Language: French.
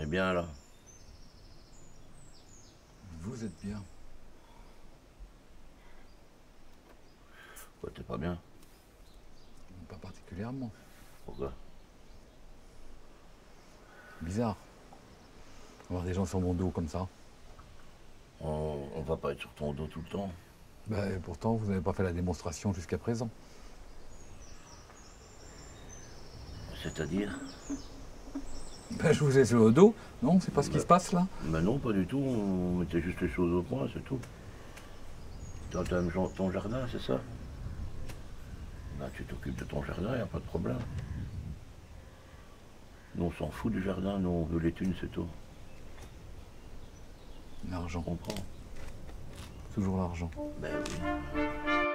est bien là. Vous êtes bien. Quoi, t'es pas bien? Pas particulièrement. Pourquoi? Bizarre. Avoir des gens sur mon dos comme ça. On va pas être sur ton dos tout le temps. Et pourtant, vous n'avez pas fait la démonstration jusqu'à présent. C'est-à-dire? Je vous ai sur le dos. Non, c'est pas ce qui se passe là. Ben non, pas du tout. On mettait juste les choses au point, c'est tout. Toi, t'aimes ton jardin, c'est ça? Ben, tu t'occupes de ton jardin, y a pas de problème. Nous, on s'en fout du jardin, nous, on veut les thunes, c'est tout. L'argent. Tu comprends? Toujours l'argent. Ben oui.